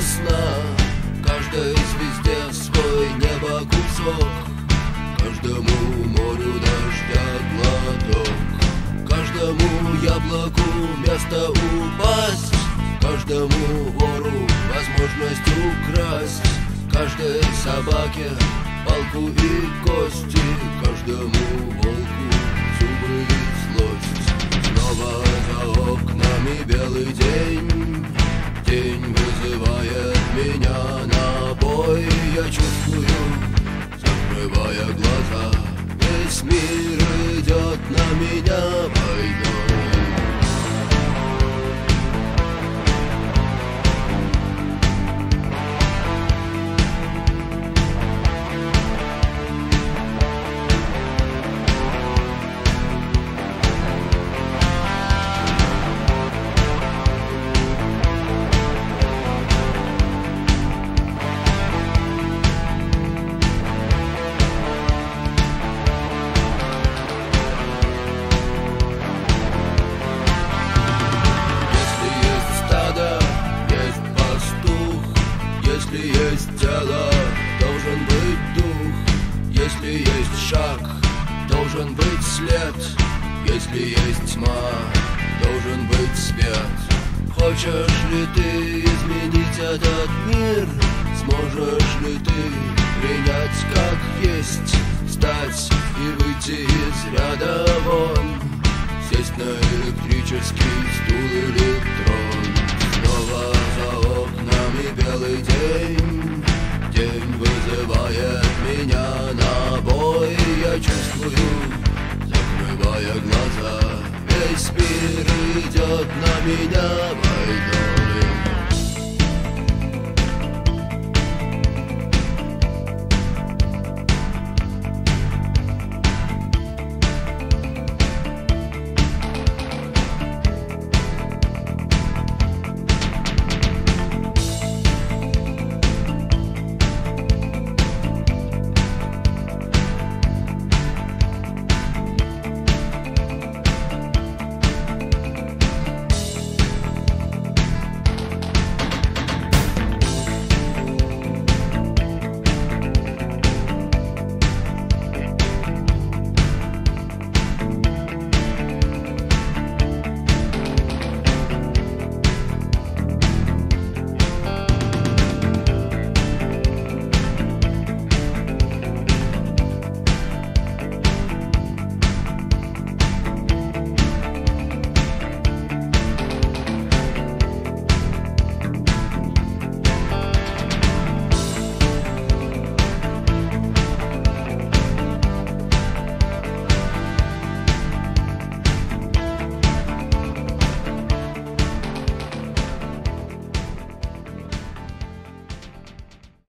весна. Каждой звезде свой небо кусок, каждому морю дождя глоток, каждому яблоку место упасть, каждому вору возможность украсть, каждой собаке палку и кости, каждому волку зубы и злость. Снова за окнами белый день, день вызывает меня на бой. Я чувствую, закрывая глаза, весь мир идет на меня войной. Если есть тело, должен быть дух. Если есть шаг, должен быть след. Если есть тьма, должен быть свет. Хочешь ли ты изменить этот мир? Сможешь ли ты принять как есть? Встать и выйти из ряда вон, сесть на электрический стул или трон. Снова за окнами белый день, день вызывает меня на бой. Я чувствую, закрывая глаза, весь мир идет на меня войной.